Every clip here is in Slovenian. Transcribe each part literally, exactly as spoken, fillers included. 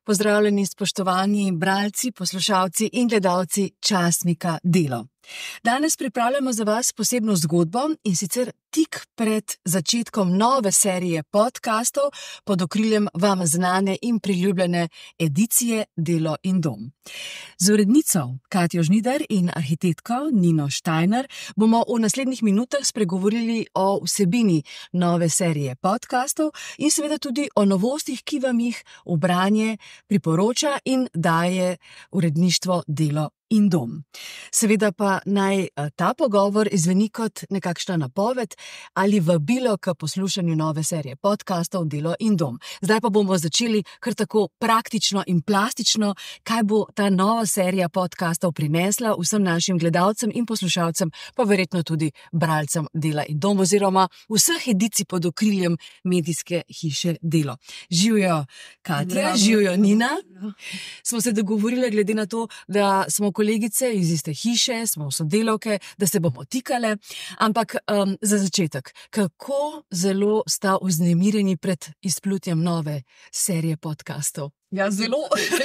Pozdravljeni, spoštovani bralci, poslušalci in gledalci časnika Delo. Danes pripravljamo za vas posebno zgodbo in sicer tik pred začetkom nove serije podcastov pod okriljem vam znane in priljubljene edicije Delo in dom. Z urednico Katjo Žnidar in arhitektko Nino Štajner bomo v naslednjih minutah spregovorili o vsebini nove serije podcastov in seveda tudi o novostih, ki vam jih v branje priporoča in daje uredništvo Delo in dom. Seveda pa naj ta pogovor izveni kot nekakšna napoved ali vabilo k poslušanju nove serije podcastov Delo in dom. Zdaj pa bomo začeli kar tako praktično in plastično, kaj bo ta nova serija podcastov prinesla vsem našim gledalcem in poslušalcem, pa verjetno tudi bralcem Dela in dom oziroma vseh edicij pod okriljem medijske hiše Delo. Živjo Katja, živjo Nina. Smo se dogovorili glede na to, da smo kolegice iz iste hiše, smo sodelavke, da se bomo tikale, ampak um, za začetek, kako zelo sta vznemirjeni pred izplutjem nove serije podcastov? Ja, zelo.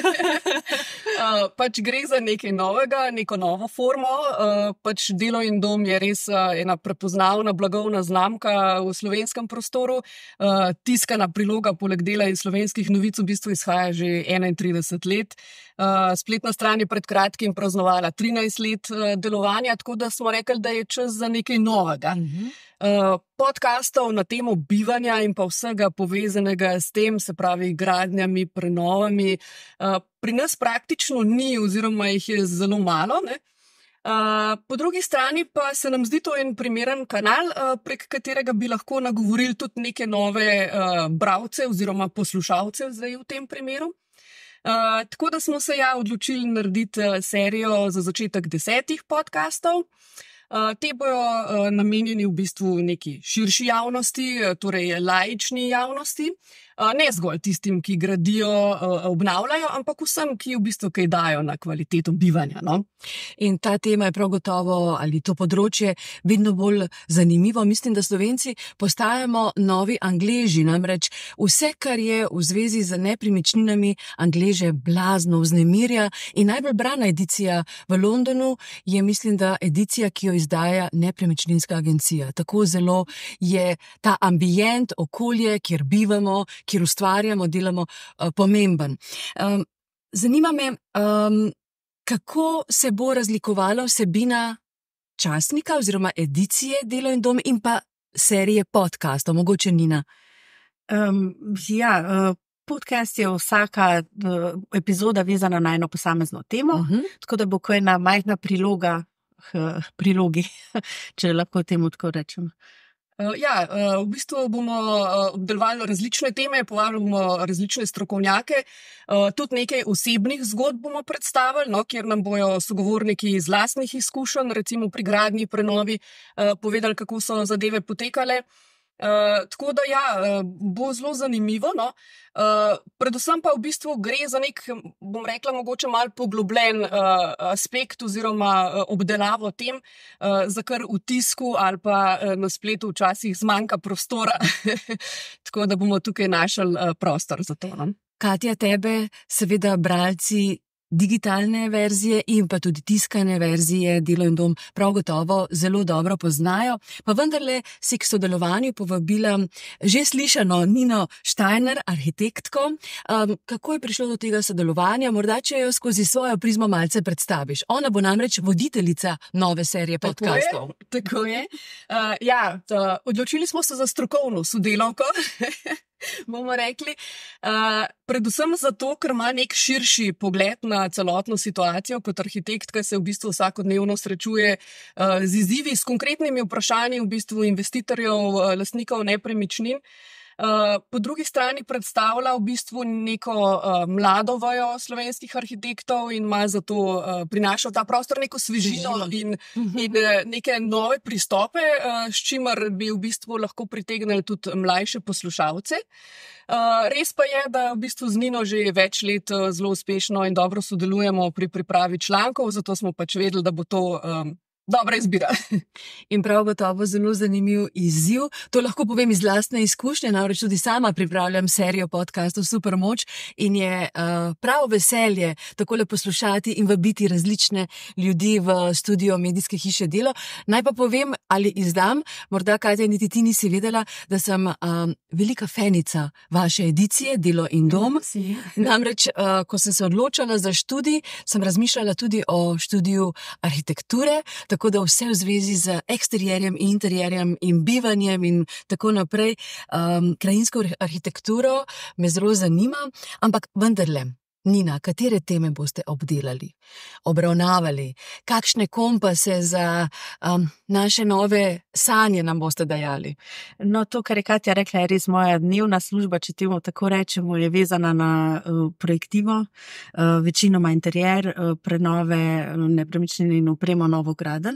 uh, pač gre za nekaj novega, neko novo formo. Uh, pač Delo in dom je res uh, ena prepoznavna blagovna znamka v slovenskem prostoru. Uh, tiskana priloga poleg Dela in slovenskih novic v bistvu izhaja že enaintrideset let. Uh, spletna stran je pred kratkim praznovala trinajst let uh, delovanja, tako da smo rekli, da je čas za nekaj novega. Uh-huh. Uh, podcastov na temo bivanja in pa vsega povezanega s tem, se pravi gradnjami, prenovami, uh, pri nas praktično ni oziroma jih je zelo malo, ne? Uh, po drugi strani pa se nam zdi to en primeren kanal, uh, prek katerega bi lahko nagovorili tudi neke nove uh, bralce oziroma poslušalce zdaj v tem primeru. Uh, tako da smo se ja odločili narediti uh, serijo za začetek desetih podcastov. Uh, te bojo uh, namenjeni v bistvu neki širši javnosti, uh, torej laični javnosti, uh, ne zgolj tistim, ki gradijo, uh, obnavljajo, ampak vsem, ki v bistvu kaj dajo na kvaliteto bivanja. No? In ta tema je prav gotovo, ali to področje, vedno bolj zanimivo. Mislim, da Slovenci postajamo novi Angleži, namreč vse, kar je v zvezi z nepremičninami, Angleže blazno vznemirja in najbolj brana edicija v Londonu je, mislim, da edicija, ki jo izdaja nepremičninska agencija. Tako zelo je ta ambient, okolje, kjer bivamo, kjer ustvarjamo, delamo, uh, pomemben. Um, zanima me, um, kako se bo razlikovala vsebina časnika oziroma edicije Delo in dom in pa serije podcastov, mogoče Nina. Um, ja, uh... Podcast je vsaka uh, epizoda vezana na eno posamezno temo, uh-huh. Tako da bo ko ena majhna priloga k prilogi, če lahko temu tako rečem. Uh, ja, uh, v bistvu bomo uh, obdelovali različne teme, povabili bomo različne strokovnjake, uh, tudi nekaj osebnih zgodb bomo predstavili, no, kjer nam bojo sogovorniki iz lastnih izkušenj, recimo pri gradnji, prenovi, uh, povedali, kako so zadeve potekale. Uh, tako da ja, uh, bo zelo zanimivo, no. Uh, predvsem pa v bistvu gre za nek, bom rekla, mogoče malo poglobljen uh, aspekt oziroma uh, obdelavo tem, uh, za kar v tisku ali pa uh, na spletu včasih zmanjka prostora, tako da bomo tukaj našli uh, prostor za to. No. Katja, tebe seveda bralci digitalne verzije in pa tudi tiskane verzije Delo in dom prav gotovo zelo dobro poznajo, pa vendarle si k sodelovanju povabila že slišano Nino Štajner, arhitektko. Um, kako je prišlo do tega sodelovanja? Morda, če jo skozi svojo prizmo malce predstaviš. Ona bo namreč voditeljica nove serije podcastov. Tako je. Tako je. Uh, ja, to, odločili smo se za strokovno sodelavko. bomo rekli, uh, predvsem zato, ker ima nek širši pogled na celotno situacijo kot arhitektka, se v bistvu vsakodnevno srečuje uh, z izzivi, s konkretnimi vprašanji v bistvu investitorjev, uh, lastnikov nepremičnin. Uh, po drugi strani predstavlja v bistvu neko uh, mlado vajo slovenskih arhitektov in ima zato uh, prinaša ta prostor neko svežino in, in uh, neke nove pristope, uh, s čimer bi v bistvu lahko pritegnili tudi mlajše poslušalce. Uh, res pa je, da v bistvu z Nino že več let uh, zelo uspešno in dobro sodelujemo pri pripravi člankov, zato smo pač vedeli, da bo to um, dobra izbira. In prav gotovo zelo zanimiv izziv. To lahko povem iz lastne izkušnje, namreč tudi sama pripravljam serijo podcastov Supermoč in je uh, prav veselje takole poslušati in vabiti različne ljudi v studio medijske hiše Delo. Naj pa povem ali izdam, morda Katja niti ti nisi vedela, da sem um, velika fenica vaše edicije Delo in dom. Si. Namreč, uh, ko sem se odločala za študij, sem razmišljala tudi o študiju arhitekture, tako da vse v zvezi z eksterierjem in interierjem in bivanjem in tako naprej, um, krajinsko arhitekturo me zelo zanima, ampak vendarle, Nina, katere teme boste obdelali, obravnavali, kakšne kompase za um, naše nove sanje nam boste dajali? No, to, kar je Katja rekla, je res moja dnevna služba, če temu tako rečemo, je vezana na uh, projektivo, uh, večinoma interier, uh, prenove nepremičnin in opremo novogradenj.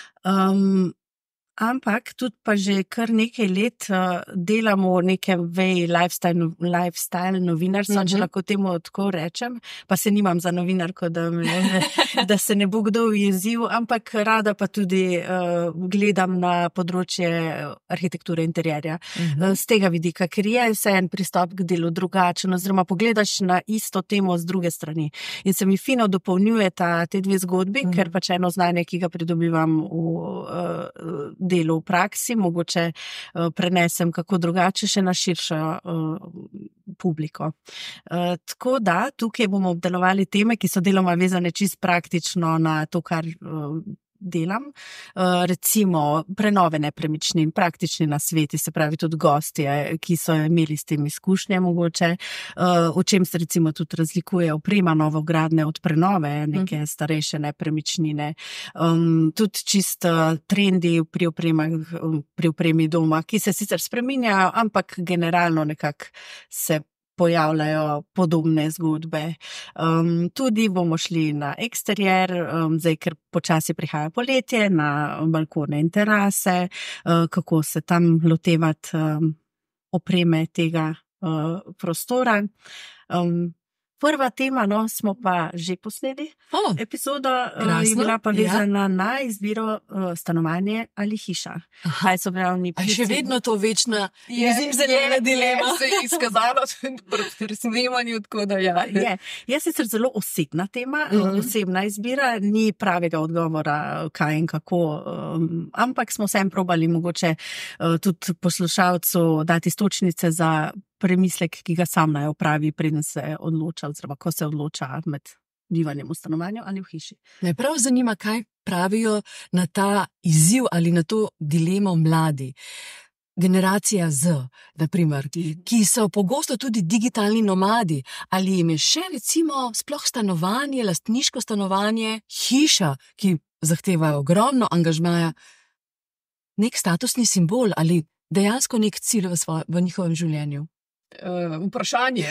Um, Ampak tudi pa že kar nekaj let uh, delamo neke vej lifestyle, lifestyle novinarstva, mm-hmm. če lahko temu tako rečem, pa se nimam za novinarko, da, me, da se ne bo kdo ujezil, ampak rada pa tudi uh, gledam na področje arhitekture interierja. Mm-hmm. Uh, z tega vidika, ker je vse en pristop k delu drugačen, oziroma pogledaš na isto temo z druge strani. In se mi fino dopolnjuje ta, te dve zgodbi, mm-hmm. ker pač eno znanje, ki ga pridobivam v uh, delu v praksi, mogoče uh, prenesem kako drugače še na širšo uh, publiko. Uh, tako da, tukaj bomo obdelovali teme, ki so deloma vezane čisto praktično na to, kar uh, delam. Uh, recimo prenove nepremičnin, praktični nasveti, se pravi tudi gostje, ki so imeli s tem izkušnje mogoče, uh, o čem se recimo tudi razlikuje oprema novogradnje od prenove, neke mm. starejše nepremičnine. Um, tudi čist uh, trendi pri, opremah, pri opremi doma, ki se sicer spreminjajo, ampak generalno nekako se pojavljajo podobne zgodbe. Um, tudi bomo šli na eksterier, um, zdaj, ker počasi prihaja poletje, na balkone in terase, uh, kako se tam lotevati um, opreme tega uh, prostora. Um, Prva tema, no, smo pa že posneli. Oh, epizoda uh, je bila pa vezana ja. na izbiro uh, stanovanje ali hiša. Kaj so glavni priči? Še vedno to večna zimzelena dilema se je izkazalo pri snemanju, tako da ja. Je, je sicer zelo osebna tema, uh-huh. osebna izbira, ni pravega odgovora, kaj in kako, um, ampak smo vsem probali mogoče uh, tudi poslušalcu dati stočnice za premislek, ki ga sam naj opravi, preden se odloča, oziroma ko se odloča med bivanjem v stanovanju ali v hiši. Me prav zanima, kaj pravijo na ta izziv ali na to dilemo mladi. Generacija Z, na primer, ki so pogosto tudi digitalni nomadi, ali jim je še recimo sploh stanovanje, lastniško stanovanje, hiša, ki zahteva ogromno angažmaja, nek statusni simbol ali dejansko nek cilj v, svoj, v njihovem življenju? Uh, vprašanje.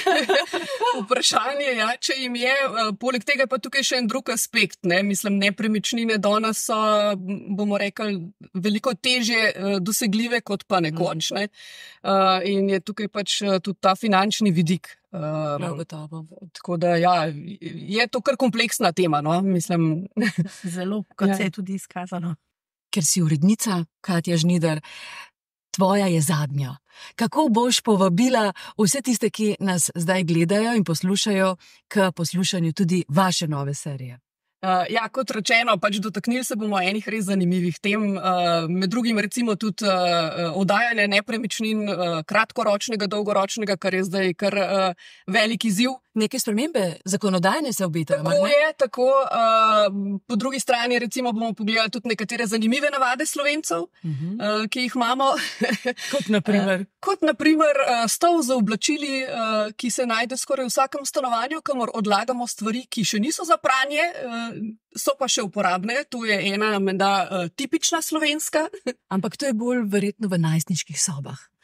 vprašanje, ja, če jim je, uh, poleg tega pa tukaj še en drug aspekt, ne, mislim, nepremičnine danes so, bomo rekli, veliko težje uh, dosegljive kot pa nekoč, ne. Uh, in je tukaj pač uh, tudi ta finančni vidik. Uh, tako da, ja, je to kar kompleksna tema, no, mislim. Zelo, kot ja. se je tudi izkazalo. Ker si urednica, Katja Žnidar, tvoja je zadnja. Kako boš povabila vse tiste, ki nas zdaj gledajo in poslušajo, k poslušanju tudi vaše nove serije? Uh, ja, kot rečeno, pač dotaknili se bomo enih res zanimivih tem, uh, med drugim recimo tudi uh, oddajanje nepremičnin uh, kratkoročnega, dolgoročnega, kar je zdaj kar uh, velik izziv. Neke spremembe zakonodajne se obetajo. Tako je, tako. Uh, po drugi strani recimo bomo pogledali tudi nekatere zanimive navade Slovencev, uh-huh. uh, ki jih imamo. Kot naprimer? Uh, kot naprimer uh, stol za oblačili, uh, ki se najde skoraj v vsakem stanovanju, kamor odlagamo stvari, ki še niso za pranje, uh, so pa še uporabne. To je ena menda uh, tipična slovenska. Ampak to je bolj verjetno v najstniških sobah.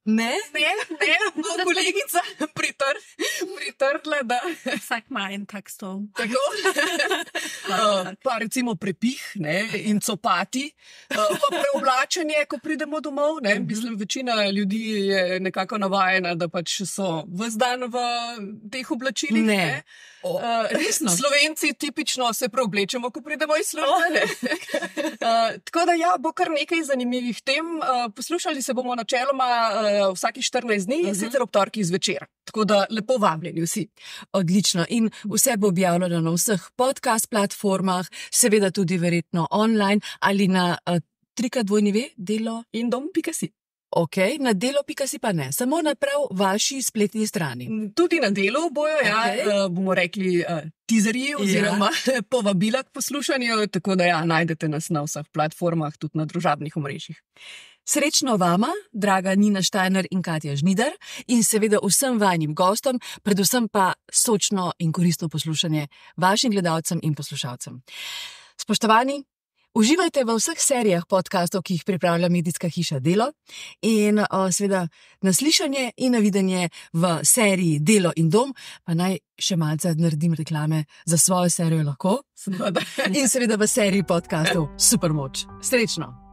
Ne? Ne, ne, bo kolegica pritr, pritrdla, da Vsak ima en tak stol. tako. Uh, pa recimo prepih, ne, in copati, uh, pa preoblačenje, ko pridemo domov, ne. Mislim, večina ljudi je nekako navajena, da pač so ves dan v teh oblačilih. Ne. Ne. O, Uh, resno? Slovenci tipično se preoblečemo, ko pridemo iz službe. Uh, tako da ja, bo kar nekaj zanimivih tem. Uh, poslušali se bomo načeloma uh, vsaki štirinajst dni, uh -huh. sicer ob torkih zvečer. Tako da lepo vabljeni vsi. Odlično. In vse bo objavljeno na vseh podcast platformah, seveda tudi verjetno online ali na uh, trikrat dvojni ve, delo. In dom pika si. Ok, na delo pika si pa ne, samo na prav vaši spletni strani. Tudi na delu bojo, ja, Okej. uh, bomo rekli, uh, tizerji oziroma ja. povabila k poslušanju, tako da ja, najdete nas na vseh platformah, tudi na družabnih omrežjih. Srečno vama, draga Nina Štajner in Katja Žnidar, in seveda vsem vajnim gostom, predvsem pa sočno in koristno poslušanje vašim gledalcem in poslušalcem. Spoštovani, uživajte v vseh serijah podcastov, ki jih pripravlja medijska hiša Delo, in o, seveda naslišanje in navidenje v seriji Delo in dom, pa naj še malce naredim reklame za svojo serijo lahko, Seveda. in seveda v seriji podcastov Supermoč. Srečno!